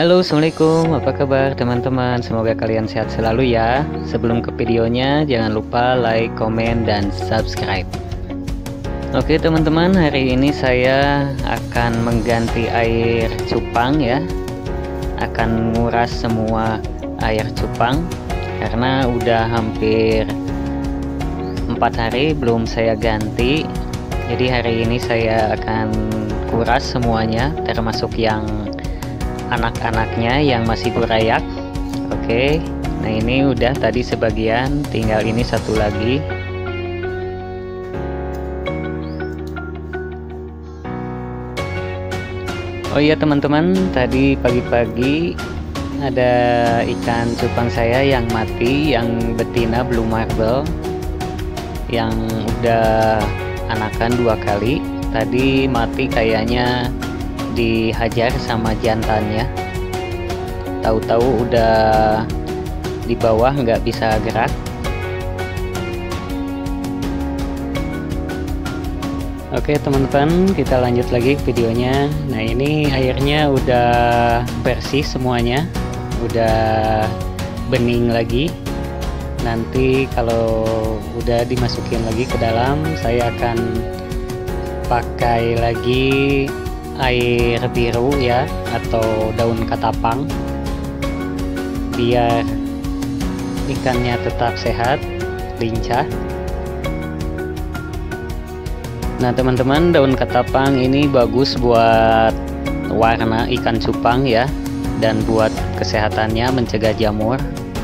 Halo, assalamualaikum. Apa kabar teman-teman? Semoga kalian sehat selalu ya. Sebelum ke videonya, jangan lupa like, komen, dan subscribe. Oke teman-teman, hari ini saya akan mengganti air cupang ya. Akan nguras semua air cupang karena udah hampir 4 hari belum saya ganti. Jadi hari ini saya akan kuras semuanya, termasuk yang anak-anaknya yang masih berayak. Oke, nah ini udah tadi sebagian, tinggal ini satu lagi. Oh iya teman-teman, tadi pagi-pagi ada ikan cupang saya yang mati, yang betina blue marble, yang udah anakan 2 kali. Tadi mati kayaknya dihajar sama jantannya. Tahu-tahu udah di bawah nggak bisa gerak. Oke teman-teman, kita lanjut lagi videonya. Nah ini airnya udah bersih semuanya, udah bening lagi. Nanti kalau udah dimasukin lagi ke dalam, saya akan pakai lagi air biru ya, atau daun katapang, biar ikannya tetap sehat, lincah. Nah teman-teman, daun katapang ini bagus buat warna ikan cupang ya, dan buat kesehatannya, mencegah jamur.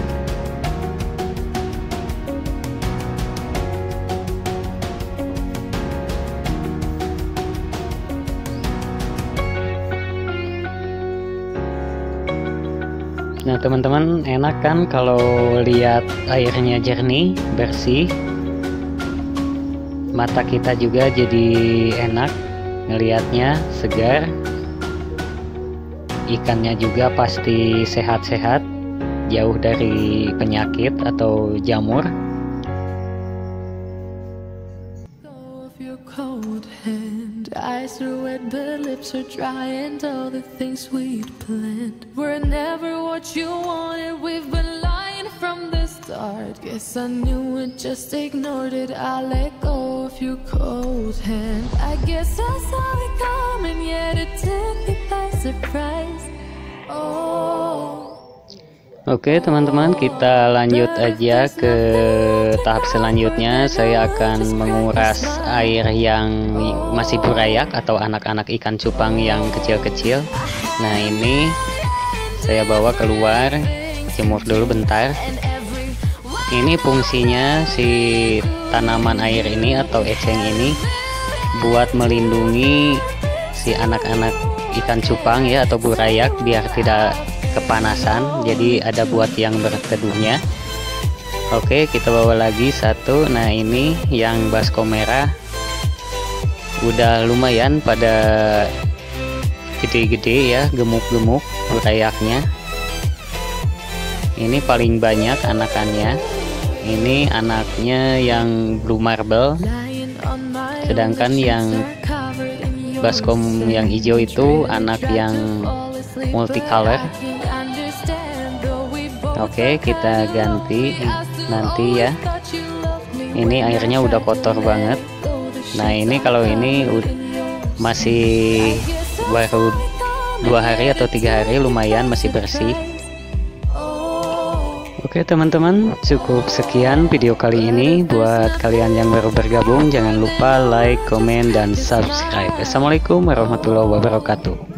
Nah teman-teman, enak kan kalau lihat airnya jernih, bersih. Mata kita juga jadi enak ngelihatnya, segar. Ikannya juga pasti sehat-sehat, jauh dari penyakit atau jamur. Eyes are wet, but lips are dry, and all the things we'd planned were never what you wanted. We've been lying from the start. Guess I knew it, just ignored it. I let go of your cold hand. I guess I saw it coming, yet it took me by surprise. Oke teman-teman, kita lanjut aja ke tahap selanjutnya. Saya akan menguras air yang masih berayak atau anak-anak ikan cupang yang kecil-kecil. Nah ini saya bawa keluar, jemur dulu bentar. Ini fungsinya si tanaman air ini atau eceng ini buat melindungi si anak-anak ikan cupang ya, atau berayak, biar tidak kepanasan. Jadi ada buat yang berteduhnya. Oke, kita bawa lagi satu. Nah ini yang baskom merah udah lumayan pada gede-gede ya, gemuk-gemuk berayaknya. Ini paling banyak anakannya. Ini anaknya yang blue marble, sedangkan yang baskom yang hijau itu anak yang multicolor. Oke, kita ganti nanti ya. Ini airnya udah kotor banget. Nah ini kalau ini masih baru 2 hari atau 3 hari, lumayan masih bersih. Oke teman-teman, cukup sekian video kali ini. Buat kalian yang baru bergabung, jangan lupa like, komen, dan subscribe. Assalamualaikum warahmatullahi wabarakatuh.